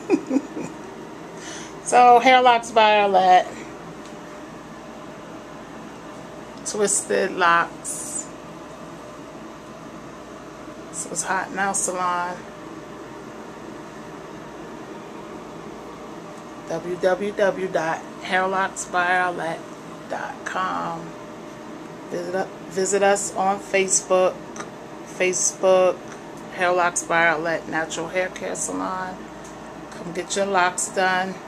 So, hair locks by Arlette. Twisted locks. So it's hot now, salon. www.hairlocksbyarlette.com. Visit us on Facebook. Hairlocks by Arlette Natural Hair Care Salon. Come get your locks done.